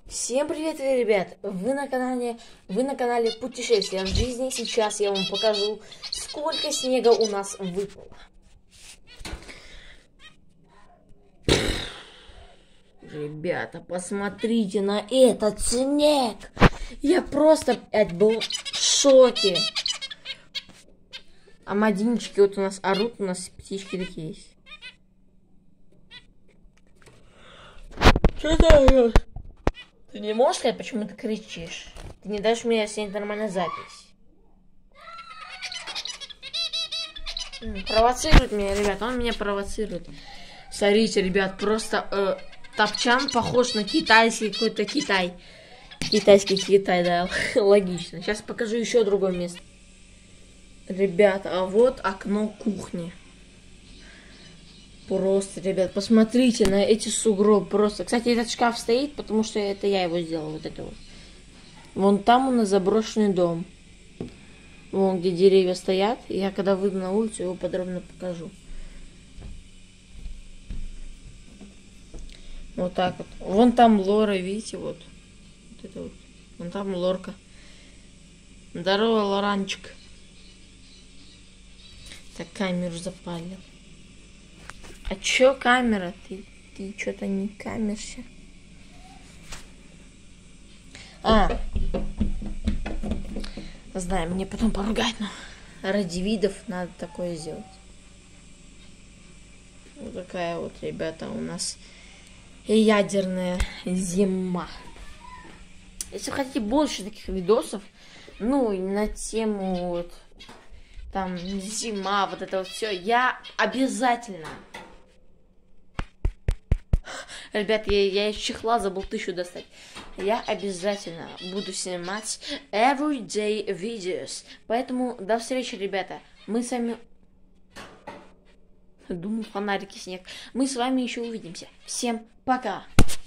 Всем привет, ребят! Вы на канале Путешествия в жизни. Сейчас я вам покажу, сколько снега у нас выпало. Ребята, посмотрите на этот снег! Я просто опять был в шоке. А мадинчики вот у нас орут, у нас птички такие есть. Что это? Ты не можешь сказать, почему ты кричишь? Ты не дашь мне снять нормальную запись. Провоцирует меня, ребят, он меня провоцирует. Смотрите, ребят, просто топчан похож на китайский какой-то Китай. Китайский Китай, да, логично. Сейчас покажу еще другое место. Ребят, а вот окно кухни. Просто, ребят, посмотрите на эти сугробы. Просто. Кстати, этот шкаф стоит, потому что это я его сделал. Вот это вот. Вон там у нас заброшенный дом. Вон где деревья стоят. Я когда выйду на улицу, его подробно покажу. Вот так вот. Вон там Лора, видите, вот. Вот это вот. Вон там Лорка. Здорово, Лоранчик. Так, камеру запалил. А чё камера? Ты что-то не камерся. Знаю, мне потом поругать, но ради видов надо такое сделать. Вот такая вот, ребята, у нас ядерная зима. Если хотите больше таких видосов, ну, на тему вот там зима, вот это вот все, я обязательно. Ребят, я из чехла забыл 1000 достать. Я обязательно буду снимать everyday videos. Поэтому до встречи, ребята. Мы с вами... Думаю, фонарики снег. Мы с вами еще увидимся. Всем пока.